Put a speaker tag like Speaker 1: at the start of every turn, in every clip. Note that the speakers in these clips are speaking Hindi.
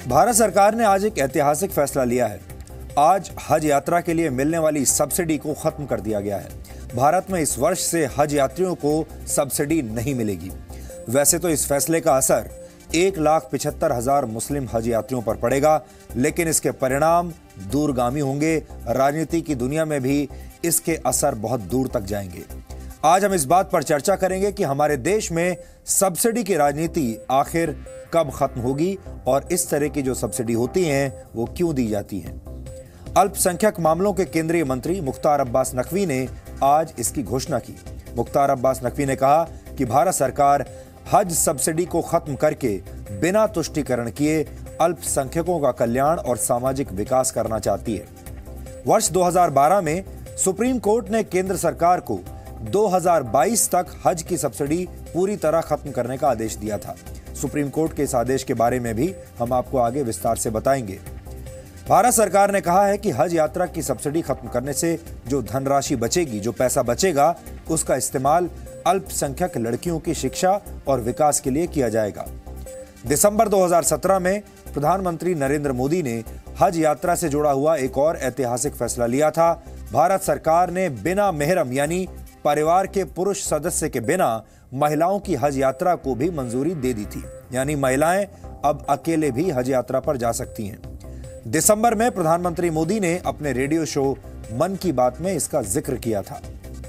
Speaker 1: भारत सरकार ने आज एक ऐतिहासिक फैसला लिया है। आज हज यात्रा के लिए मिलने वाली सब्सिडी को खत्म कर दिया गया है। भारत में इस वर्ष से हज यात्रियों को सब्सिडी नहीं मिलेगी। वैसे तो इस फैसले का असर 1,75,000 मुस्लिम हज यात्रियों पर पड़ेगा, लेकिन इसके परिणाम दूरगामी होंगे। राजनीति की दुनिया में भी इसके असर बहुत दूर तक जाएंगे। आज हम इस बात पर चर्चा करेंगे कि हमारे देश में सब्सिडी की राजनीति आखिर कब खत्म होगी और इस तरह की जो सब्सिडी होती हैं वो क्यों दी जाती हैं। अल्पसंख्यक मामलों के केंद्रीय मंत्री मुख्तार अब्बास नकवी ने आज इसकी घोषणा की। मुख्तार अब्बास नकवी ने कहा कि भारत सरकार हज सब्सिडी को खत्म करके बिना तुष्टीकरण किए अल्पसंख्यकों का कल्याण और सामाजिक विकास करना चाहती है। वर्ष 2012 में सुप्रीम कोर्ट ने केंद्र सरकार को 2022 तक हज की सब्सिडी पूरी तरह खत्म करने का आदेश दिया था। सुप्रीम कोर्ट के इस आदेश के बारे में भी हम आपको आगे विस्तार से बताएंगे। भारत सरकार ने कहा है कि हज यात्रा की सब्सिडी खत्म करने से जो धनराशि बचेगी, जो पैसा बचेगा, उसका इस्तेमाल अल्पसंख्यक लड़कियों की शिक्षा और विकास के लिए किया जाएगा। दिसंबर 2017 में प्रधानमंत्री नरेंद्र मोदी ने हज यात्रा से जुड़ा हुआ एक और ऐतिहासिक फैसला लिया था। भारत सरकार ने बिना मेहरम यानी परिवार के पुरुष सदस्य के बिना महिलाओं की हज यात्रा को भी मंजूरी दे दी थी, यानी महिलाएं अब अकेले भी हज यात्रा पर जा सकती हैं। दिसंबर में प्रधानमंत्री मोदी ने अपने रेडियो शो मन की बात में इसका जिक्र किया था।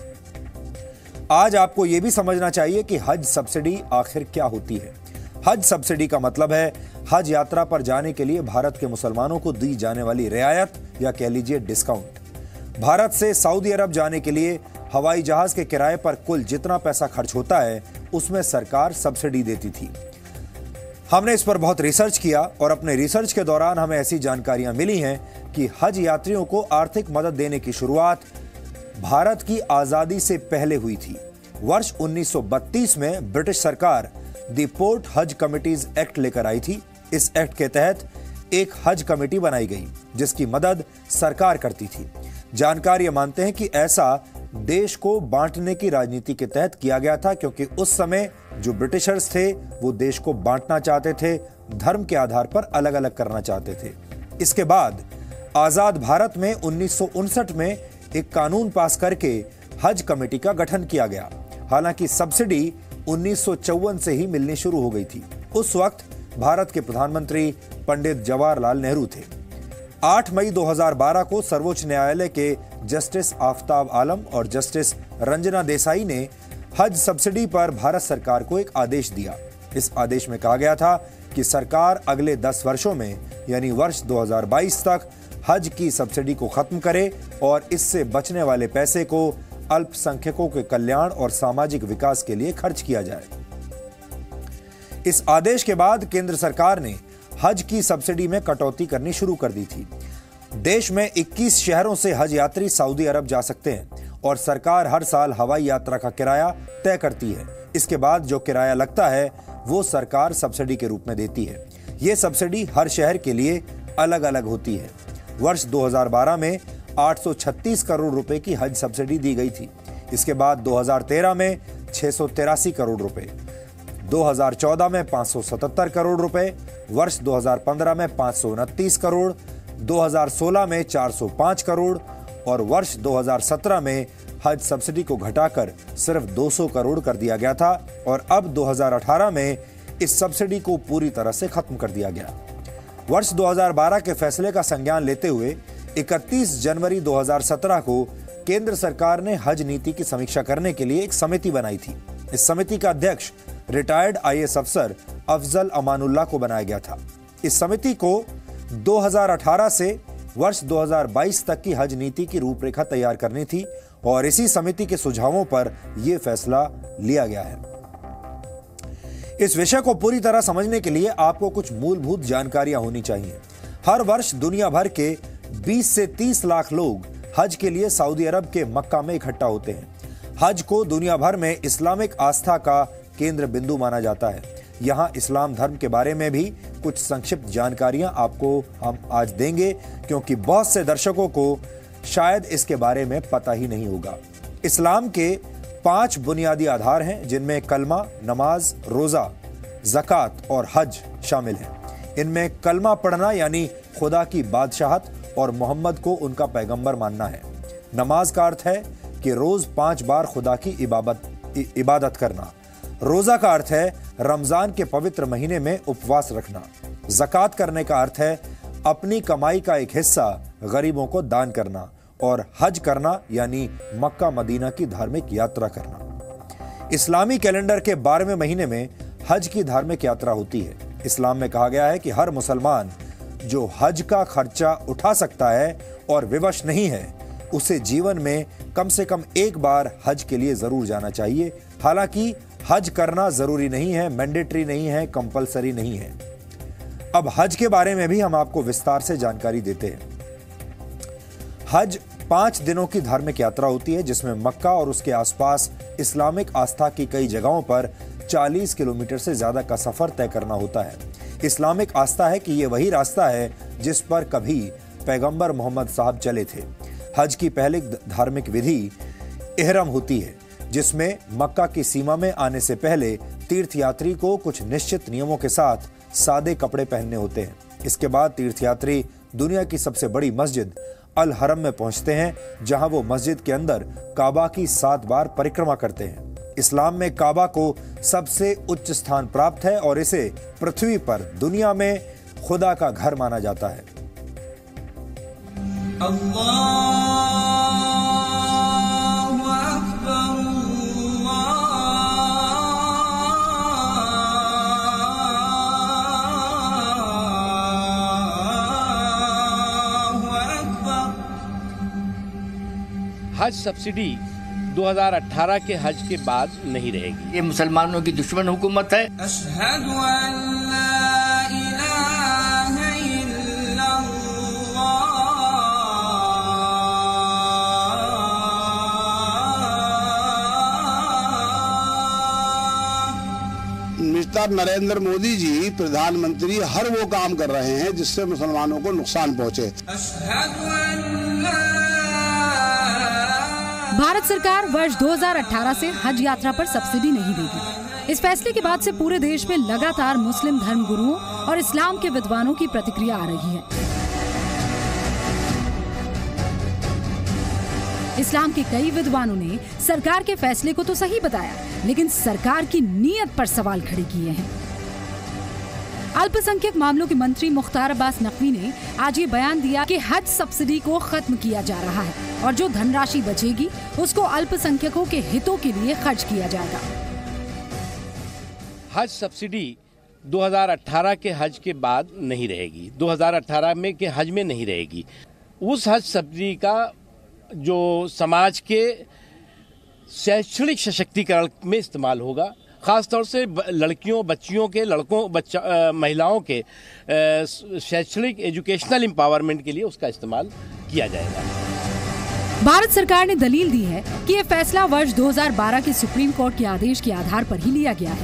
Speaker 1: आज आपको यह भी समझना चाहिए कि हज सब्सिडी आखिर क्या होती है। हज सब्सिडी का मतलब है हज यात्रा पर जाने के लिए भारत के मुसलमानों को दी जाने वाली रियायत या कह लीजिए डिस्काउंट। भारत से सऊदी अरब जाने के लिए हवाई जहाज के किराए पर कुल जितना पैसा खर्च होता है उसमें सरकार सब्सिडी देती थी। हमने इस पर बहुत रिसर्च किया और अपने रिसर्च के दौरान हमें ऐसी जानकारियां मिली हैं कि हज यात्रियों को आर्थिक मदद देने की शुरुआत भारत की आजादी से पहले हुई थी। वर्ष 1932 में ब्रिटिश सरकार the Port Haj Committees Act लेकर आई थी। इस एक्ट के तहत एक हज कमेटी बनाई गई जिसकी मदद सरकार करती थी। जानकार ये मानते हैं कि ऐसा देश को बांटने की राजनीति के तहत किया गया था, क्योंकि उस समय जो ब्रिटिशर्स थे वो देश को बांटना चाहते थे, धर्म के आधार पर अलग अलग करना चाहते थे। इसके बाद आजाद भारत में 1959 में एक कानून पास करके हज कमेटी का गठन किया गया। हालांकि सब्सिडी 1954 से ही मिलनी शुरू हो गई थी। उस वक्त भारत के प्रधानमंत्री पंडित जवाहरलाल नेहरू थे। 8 मई 2012 को सर्वोच्च न्यायालय के जस्टिस आफताब आलम और जस्टिस रंजना देसाई ने हज सब्सिडी पर भारत सरकार को एक आदेश दिया। इस आदेश में कहा गया था कि सरकार अगले 10 वर्षों में यानी वर्ष 2022 तक हज की सब्सिडी को खत्म करे और इससे बचने वाले पैसे को अल्पसंख्यकों के कल्याण और सामाजिक विकास के लिए खर्च किया जाए। इस आदेश के बाद केंद्र सरकार ने हज की सब्सिडी में कटौती करनी शुरू कर दी थी। देश में 21 शहरों से हज यात्री सऊदी अरब जा सकते हैं और सरकार हर साल हवाई यात्रा का किराया तय करती है। इसके बाद जो किराया लगता है वो सरकार सब्सिडी के रूप में देती है। ये सब्सिडी हर शहर के लिए अलग अलग होती है। वर्ष 2012 में 836 करोड़ रुपए की हज सब्सिडी दी गई थी। इसके बाद 2013 में 683 करोड़ रुपए, 2014 में 577 करोड़ रुपए, वर्ष 2015 में 529 करोड़, 2016 में 405 करोड़ और वर्ष 2017 में हज सब्सिडी को घटाकर सिर्फ 200 करोड़ कर दिया गया था और अब 2018 में इस सब्सिडी को पूरी तरह से खत्म कर दिया गया। वर्ष 2012 के फैसले का संज्ञान लेते हुए 31 जनवरी 2017 को केंद्र सरकार ने हज नीति की समीक्षा करने के लिए एक समिति बनाई थी। इस समिति का अध्यक्ष रिटायर्ड IAS अफसर अफजल अमानुल्लाह को बनाया गया था। इस समिति को 2018 से वर्ष 2022 तक की हज नीति की रूपरेखा तैयार करनी थी और इसी समिति के सुझावों पर यह फैसला लिया गया है। इस विषय को पूरी तरह समझने के लिए आपको कुछ मूलभूत जानकारियां होनी चाहिए। हर वर्ष दुनिया भर के 20 से 30 लाख लोग हज के लिए सऊदी अरब के मक्का में इकट्ठा होते हैं। हज को दुनिया भर में इस्लामिक आस्था का केंद्र बिंदु माना जाता है। यहां इस्लाम धर्म के बारे में भी कुछ संक्षिप्त जानकारियां आपको हम आज देंगे, क्योंकि बहुत से दर्शकों को शायद इसके बारे में पता ही नहीं होगा। इस्लाम के 5 बुनियादी आधार हैं, जिनमें कलमा, नमाज, रोजा, ज़कात और हज शामिल हैं। इनमें कलमा पढ़ना यानी खुदा की बादशाहत और मोहम्मद को उनका पैगंबर मानना है। नमाज का अर्थ है कि रोज 5 बार खुदा की इबादत करना। रोजा का अर्थ है रमजान के पवित्र महीने में उपवास रखना। ज़कात करने का अर्थ है अपनी कमाई का एक हिस्सा गरीबों को दान करना। और हज करना यानी मक्का मदीना की धार्मिक यात्रा करना। इस्लामी कैलेंडर के 12वें महीने में हज की धार्मिक यात्रा होती है। इस्लाम में कहा गया है कि हर मुसलमान जो हज का खर्चा उठा सकता है और विवश नहीं है, उसे जीवन में कम से कम एक बार हज के लिए जरूर जाना चाहिए। हालांकि हज करना जरूरी नहीं है, मैंडेटरी नहीं है, कंपलसरी नहीं है। अब हज के बारे में भी हम आपको विस्तार से जानकारी देते हैं। हज 5 दिनों की धार्मिक यात्रा होती है जिसमें मक्का और उसके आसपास इस्लामिक आस्था की कई जगहों पर 40 किलोमीटर से ज्यादा का सफर तय करना होता है। इस्लामिक आस्था है कि यह वही रास्ता है जिस पर कभी पैगंबर मोहम्मद साहब चले थे। हज की पहली धार्मिक विधि इहरम होती है, जिसमें मक्का की सीमा में आने से पहले तीर्थयात्री को कुछ निश्चित नियमों के साथ सादे कपड़े पहनने होते हैं। इसके बाद तीर्थयात्री दुनिया की सबसे बड़ी मस्जिद अल हरम में पहुंचते हैं, जहां वो मस्जिद के अंदर काबा की 7 बार परिक्रमा करते हैं। इस्लाम में काबा को सबसे उच्च स्थान प्राप्त है और इसे पृथ्वी पर दुनिया में खुदा का घर माना जाता है।
Speaker 2: हज सब्सिडी 2018 के हज के बाद नहीं रहेगी।
Speaker 3: ये मुसलमानों की दुश्मन हुकूमत है।
Speaker 4: अशहदु अल्ला इलाहा इल्लल्लाह।
Speaker 5: मिस्टर नरेंद्र मोदी जी प्रधानमंत्री हर वो काम कर रहे हैं जिससे मुसलमानों को नुकसान पहुंचे।
Speaker 4: अशहदु अल्ला।
Speaker 6: भारत सरकार वर्ष 2018 से हज यात्रा पर सब्सिडी नहीं देगी। इस फैसले के बाद से पूरे देश में लगातार मुस्लिम धर्म गुरुओं और इस्लाम के विद्वानों की प्रतिक्रिया आ रही है। इस्लाम के कई विद्वानों ने सरकार के फैसले को तो सही बताया, लेकिन सरकार की नीयत पर सवाल खड़े किए हैं। अल्पसंख्यक मामलों के मंत्री मुख्तार अब्बास नकवी ने आज ये बयान दिया कि हज सब्सिडी को खत्म किया जा रहा है और जो धनराशि बचेगी उसको अल्पसंख्यकों के हितों के लिए खर्च किया जाएगा।
Speaker 2: हज सब्सिडी 2018 के हज के बाद नहीं रहेगी, 2018 में के हज में नहीं रहेगी। उस हज सब्सिडी का जो समाज के शैक्षणिक सशक्तिकरण में इस्तेमाल होगा, खासतौर से लड़कियों, बच्चियों के, लड़कों, महिलाओं के शैक्षणिक एजुकेशनल एम्पावरमेंट के लिए उसका इस्तेमाल किया जाएगा।
Speaker 6: भारत सरकार ने दलील दी है कि यह फैसला वर्ष 2012 के सुप्रीम कोर्ट के आदेश के आधार पर ही लिया गया है।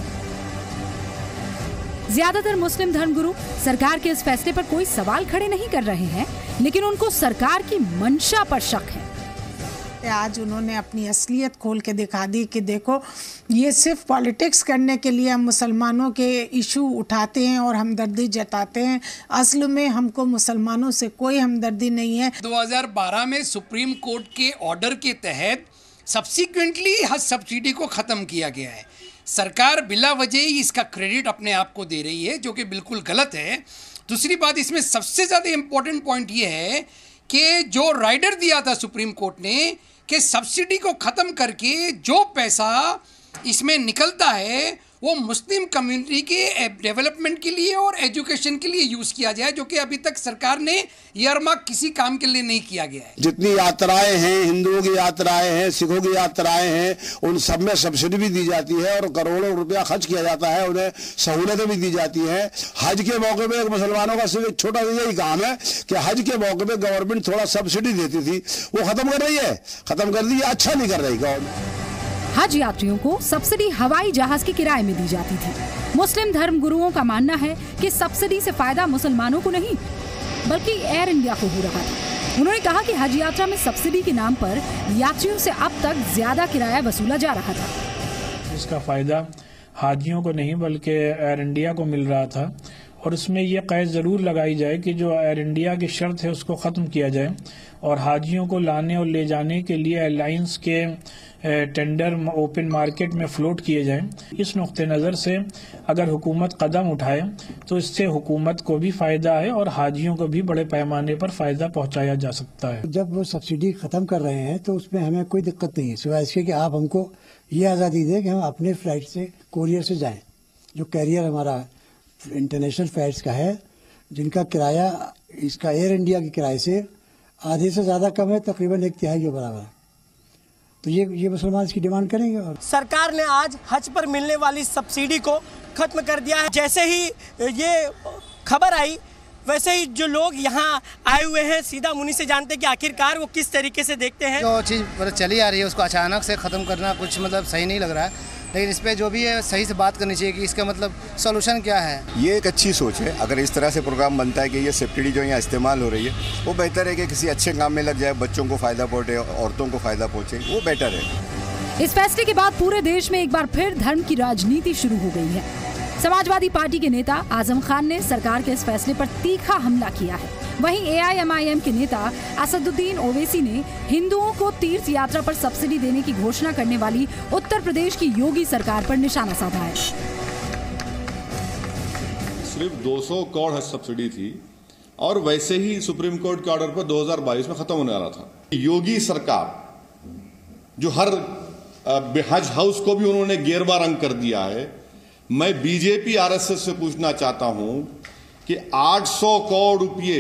Speaker 6: ज्यादातर मुस्लिम धर्मगुरु सरकार के इस फैसले पर कोई सवाल खड़े नहीं कर रहे हैं, लेकिन उनको सरकार की मंशा पर शक है।
Speaker 7: आज उन्होंने अपनी असलियत खोल के दिखा दी कि देखो, ये सिर्फ पॉलिटिक्स करने के लिए हम मुसलमानों के इशू उठाते हैं और हमदर्दी जताते हैं। असल में हमको मुसलमानों से कोई हमदर्दी नहीं है।
Speaker 8: 2012 में सुप्रीम कोर्ट के ऑर्डर के तहत सब्सिक्वेंटली हज सब्सिडी को ख़त्म किया गया है। सरकार बिला वजह ही इसका क्रेडिट अपने आप को दे रही है, जो कि बिल्कुल गलत है। दूसरी बात, इसमें सबसे ज़्यादा इम्पोर्टेंट पॉइंट ये है कि जो राइडर दिया था सुप्रीम कोर्ट ने कि सब्सिडी को ख़त्म करके जो पैसा इसमें निकलता है वो मुस्लिम कम्युनिटी के डेवलपमेंट के लिए और एजुकेशन के लिए यूज़ किया जाए, जो कि अभी तक सरकार ने ईयरमार्क किसी काम के लिए नहीं किया गया है।
Speaker 5: जितनी यात्राएं हैं, हिंदुओं की यात्राएं हैं, सिखों की यात्राएं हैं, उन सब में सब्सिडी भी दी जाती है और करोड़ों रुपया खर्च किया जाता है, उन्हें सहूलतें भी दी जाती हैं। हज के मौके पर मुसलमानों का सिर्फ एक छोटा सा यही काम है कि हज के मौके पर गवर्नमेंट थोड़ा सब्सिडी देती थी, वो खत्म कर रही है, खत्म कर दी, अच्छा नहीं कर रही गवर्नमेंट।
Speaker 6: हज यात्रियों को सब्सिडी हवाई जहाज के किराए में दी जाती थी। मुस्लिम धर्म गुरुओं का मानना है कि सब्सिडी से फायदा मुसलमानों को नहीं बल्कि एयर इंडिया को हो रहा था। उन्होंने कहा कि हज यात्रा में सब्सिडी के नाम पर यात्रियों से अब तक ज्यादा किराया वसूला जा रहा था।
Speaker 9: इसका फायदा हाजियों को नहीं बल्कि एयर इंडिया को मिल रहा था और उसमें ये कैद ज़रूर लगाई जाए कि जो एयर इंडिया की शर्त है उसको ख़त्म किया जाए और हाजियों को लाने और ले जाने के लिए एयरलाइंस के टेंडर ओपन मार्केट में फ्लोट किए जाएं। इस नुक्ते नज़र से अगर हुकूमत कदम उठाए तो इससे हुकूमत को भी फ़ायदा है और हाजियों को भी बड़े पैमाने पर फ़ायदा पहुंचाया जा सकता है।
Speaker 10: जब वो सब्सिडी ख़त्म कर रहे हैं तो उसमें हमें कोई दिक्कत नहीं है, सिवाय इसके कि आप हमको ये आज़ादी दें कि हम अपने फ्लाइट से कोरियर से जाएँ। जो कैरियर हमारा इंटरनेशनल फ्लाइट्स का है, जिनका किराया इसका एयर इंडिया के किराए से आधे से ज़्यादा कम है, तकरीबन 1/3 के बराबर है। तो ये मुसलमान इसकी डिमांड करेंगे। और
Speaker 11: सरकार ने आज हज पर मिलने वाली सब्सिडी को खत्म कर दिया है। जैसे ही ये खबर आई वैसे ही जो लोग यहाँ आए हुए हैं सीधा मुनि से जानते हैं कि आखिरकार वो किस तरीके से देखते हैं।
Speaker 12: जो चीज़ मतलब चली आ रही है उसको अचानक से ख़त्म करना कुछ मतलब सही नहीं लग रहा है, लेकिन इस पर जो भी है सही से बात करनी चाहिए कि इसका मतलब सोल्यूशन क्या है।
Speaker 13: ये एक अच्छी सोच है। अगर इस तरह से प्रोग्राम बनता है कि ये सब्सिडी जो यहाँ इस्तेमाल हो रही है वो बेहतर है कि किसी अच्छे काम में लग जाए, बच्चों को फ़ायदा पहुँचे, औरतों को फ़ायदा पहुँचे, वो बेटर है।
Speaker 6: इस फैसले के बाद पूरे देश में एक बार फिर धर्म की राजनीति शुरू हो गई है। समाजवादी पार्टी के नेता आजम खान ने सरकार के इस फैसले पर तीखा हमला किया है। वहीं AIMIM के नेता असदुद्दीन ओवैसी ने हिंदुओं को तीर्थ यात्रा पर सब्सिडी देने की घोषणा करने वाली उत्तर प्रदेश की योगी सरकार पर निशाना साधा है।
Speaker 14: सिर्फ 200 करोड़ हज सब्सिडी थी और वैसे ही सुप्रीम कोर्ट के ऑर्डर पर 2022 में खत्म होने वाला था। योगी सरकार जो हर हज हाउस को भी उन्होंने गेरुआ रंग कर दिया है। मैं बीजेपी RSS से पूछना चाहता हूं कि 800 करोड़ रुपये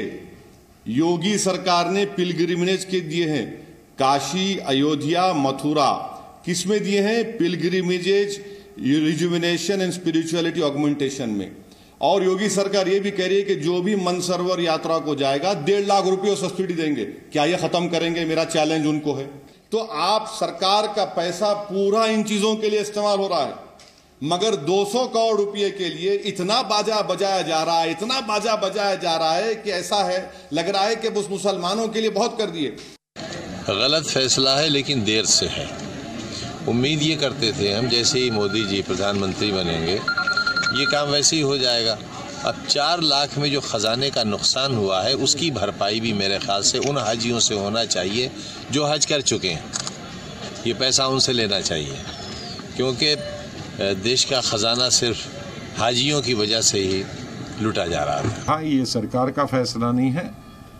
Speaker 14: योगी सरकार ने पिलग्रिमेज के दिए हैं, काशी, अयोध्या, मथुरा, किसमें दिए हैं? Pilgrimages, rejuvenation and spirituality augmentation में। और योगी सरकार ये भी कह रही है कि जो भी मनसरोवर यात्रा को जाएगा 1.5 लाख रुपये सब्सिडी देंगे। क्या ये खत्म करेंगे? मेरा चैलेंज उनको है। तो आप सरकार का पैसा पूरा इन चीजों के लिए इस्तेमाल हो रहा है, मगर 200 करोड़ रुपए के लिए इतना बाजा बजाया जा रहा है, इतना बाजा बजाया जा रहा है कि ऐसा है लग रहा है कि उस मुसलमानों के लिए बहुत कर दिए।
Speaker 15: गलत फैसला है लेकिन देर से है। उम्मीद ये करते थे हम जैसे ही मोदी जी प्रधानमंत्री बनेंगे ये काम वैसे ही हो जाएगा। अब 4 लाख में जो खजाने का नुकसान हुआ है उसकी भरपाई भी मेरे ख्याल से उन हाजियों से होना चाहिए जो हज कर चुके हैं। ये पैसा उनसे लेना चाहिए क्योंकि देश का खजाना सिर्फ हाजियों की वजह से ही लूटा जा रहा था।
Speaker 16: हाँ, ये सरकार का फैसला नहीं है,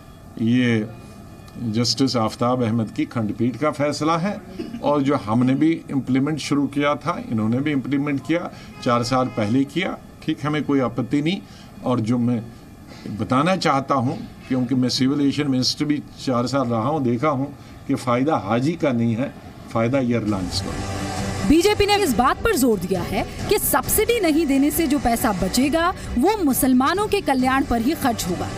Speaker 16: ये जस्टिस आफ्ताब अहमद की खंडपीठ का फैसला है और जो हमने भी इम्प्लीमेंट शुरू किया था इन्होंने भी इम्प्लीमेंट किया, 4 साल पहले किया। ठीक, हमें कोई आपत्ति नहीं। और जो मैं बताना चाहता हूँ, क्योंकि मैं सिविल एविएशन मिनिस्टर भी 4 साल रहा हूँ, देखा हूँ कि फ़ायदा हाजी का नहीं है, फ़ायदा एयरलाइंस का।
Speaker 6: बीजेपी ने इस बात पर जोर दिया है कि सब्सिडी नहीं देने से जो पैसा बचेगा वो मुसलमानों के कल्याण पर ही खर्च होगा।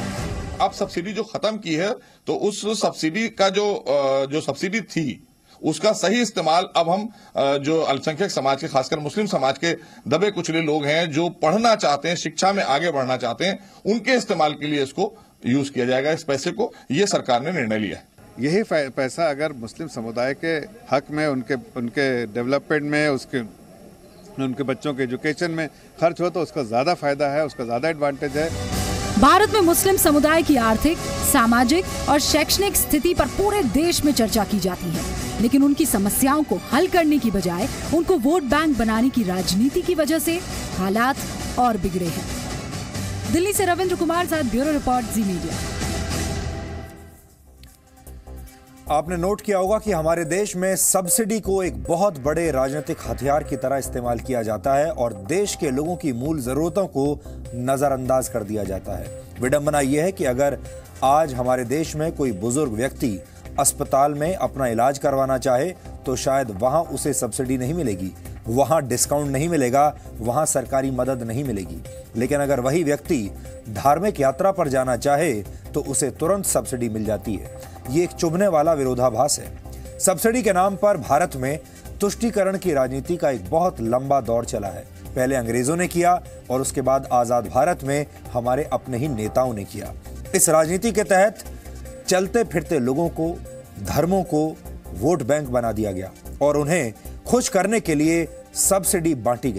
Speaker 14: अब सब्सिडी जो खत्म की है तो उस सब्सिडी का जो सब्सिडी थी उसका सही इस्तेमाल अब हम जो अल्पसंख्यक समाज के, खासकर मुस्लिम समाज के दबे कुचले लोग हैं जो पढ़ना चाहते हैं, शिक्षा में आगे बढ़ना चाहते हैं, उनके इस्तेमाल के लिए इसको यूज किया जाएगा। इस पैसे को ये सरकार ने निर्णय लिया है।
Speaker 17: यही पैसा अगर मुस्लिम समुदाय के हक में, उनके डेवलपमेंट में, उनके बच्चों के एजुकेशन में खर्च हो तो उसका ज़्यादा फायदा है, उसका ज़्यादा एडवांटेज है।
Speaker 6: भारत में मुस्लिम समुदाय की आर्थिक, सामाजिक और शैक्षणिक स्थिति पर पूरे देश में चर्चा की जाती है, लेकिन उनकी समस्याओं को हल करने की बजाय उनको वोट बैंक बनाने की राजनीति की वजह से हालात और बिगड़े हैं। दिल्ली से रविंद्र कुमार साथ ब्यूरो रिपोर्ट, जी मीडिया।
Speaker 1: आपने नोट किया होगा कि हमारे देश में सब्सिडी को एक बहुत बड़े राजनीतिक हथियार की तरह इस्तेमाल किया जाता है और देश के लोगों की मूल जरूरतों को नजरअंदाज कर दिया जाता है। विडंबना यह है कि अगर आज हमारे देश में कोई बुजुर्ग व्यक्ति अस्पताल में अपना इलाज करवाना चाहे तो शायद वहां उसे सब्सिडी नहीं मिलेगी, वहां डिस्काउंट नहीं मिलेगा, वहां सरकारी मदद नहीं मिलेगी। लेकिन अगर वही व्यक्ति धार्मिक यात्रा पर जाना चाहे तो उसे तुरंत सब्सिडी मिल जाती है। ये एक चुभने वाला विरोधाभास है। सब्सिडी के नाम पर भारत में तुष्टीकरण की राजनीति का एक बहुत लंबा दौर चला है। पहले अंग्रेजों ने किया और उसके बाद आजाद भारत में हमारे अपने ही नेताओं ने किया। इस राजनीति के तहत चलते फिरते लोगों को, धर्मों को वोट बैंक बना दिया गया और उन्हें खुश करने के लिए सब्सिडी बांटी गई।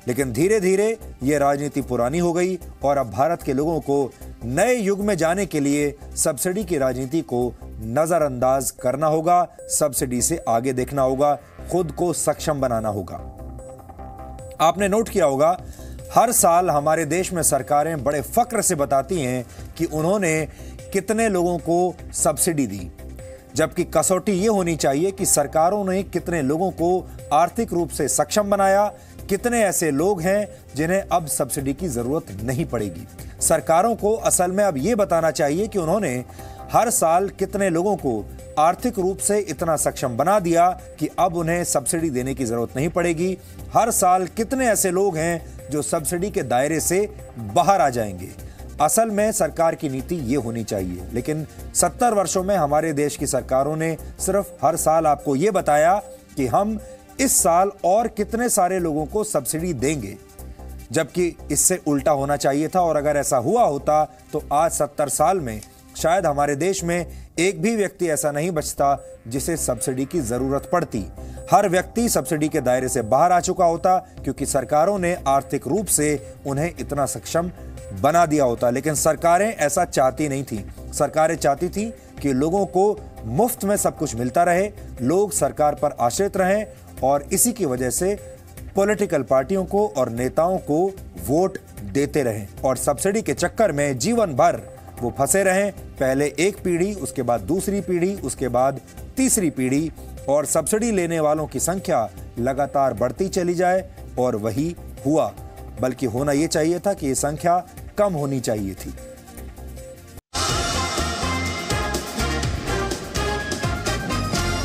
Speaker 1: लेकिन धीरे धीरे ये राजनीति पुरानी हो गई और अब भारत के लोगों को नए युग में जाने के लिए सब्सिडी की राजनीति को नजरअंदाज करना होगा, सब्सिडी से आगे देखना होगा, खुद को सक्षम बनाना होगा। आपने नोट किया होगा, हर साल हमारे देश में सरकारें बड़े फक्र से बताती हैं कि उन्होंने कितने लोगों को सब्सिडी दी, जबकि कसौटी ये होनी चाहिए कि सरकारों ने कितने लोगों को आर्थिक रूप से सक्षम बनाया, कितने ऐसे लोग हैं जिन्हें अब सब्सिडी की जरूरत नहीं पड़ेगी। सरकारों को असल में अब ये बताना चाहिए कि उन्होंने हर साल कितने लोगों को आर्थिक रूप से इतना सक्षम बना दिया कि अब उन्हें सब्सिडी देने की जरूरत नहीं पड़ेगी। हर साल कितने ऐसे लोग हैं जो सब्सिडी के दायरे से बाहर आ जाएंगे। असल में सरकार की नीति ये होनी चाहिए, लेकिन 70 वर्षों में हमारे देश की सरकारों ने सिर्फ हर साल आपको ये बताया कि हम इस साल और कितने सारे लोगों को सब्सिडी देंगे, जबकि इससे उल्टा होना चाहिए था। और अगर ऐसा हुआ होता तो आज 70 साल में शायद हमारे देश में एक भी व्यक्ति ऐसा नहीं बचता जिसे सब्सिडी की जरूरत पड़ती। हर व्यक्ति सब्सिडी के दायरे से बाहर आ चुका होता, क्योंकि सरकारों ने आर्थिक रूप से उन्हें इतना सक्षम बना दिया होता। लेकिन सरकारें ऐसा चाहती नहीं थी। सरकारें चाहती थी कि लोगों को मुफ्त में सब कुछ मिलता रहे, लोग सरकार पर आश्रित रहें, और इसी की वजह से पॉलिटिकल पार्टियों को और नेताओं को वोट देते रहें और सब्सिडी के चक्कर में जीवन भर वो फंसे रहें। पहले एक पीढ़ी, उसके बाद दूसरी पीढ़ी, उसके बाद तीसरी पीढ़ी, और सब्सिडी लेने वालों की संख्या लगातार बढ़ती चली जाए। और वही हुआ, बल्कि होना ये चाहिए था कि ये संख्या कम होनी चाहिए थी।